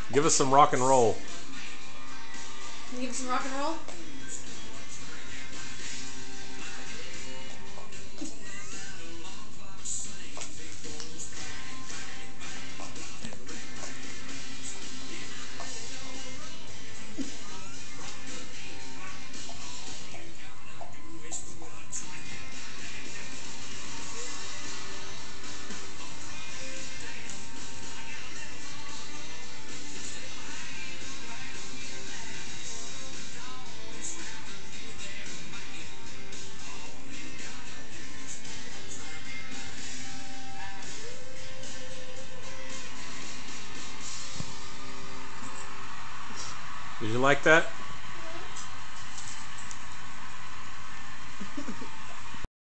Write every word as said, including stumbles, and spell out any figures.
Give us some rock and roll. Can you give us some rock and roll? Did you like that?